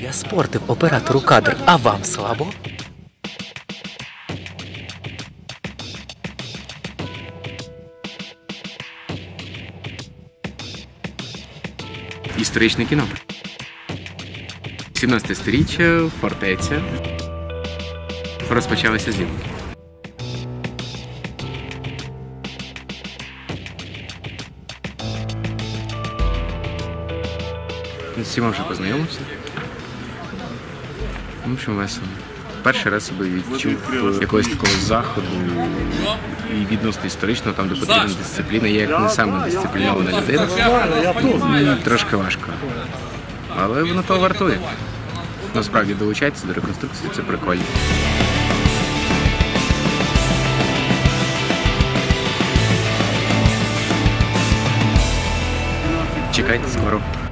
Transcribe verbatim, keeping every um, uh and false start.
Я спортив оператору кадр, а вам слабо? Історичне кіно. сімнадцяте сторіччя, фортеця. Розпочалися зйомки. З всіма вже познайомився. В общем, весело. Перший раз себе відчув якогось такого заходу і відносно історичного, там де потрібна дисципліна. Я як не саме дисциплінована людина. Трошки важко. Але воно того вартує. Насправді долучатися до реконструкції – це прикольно. Чекайте скоро.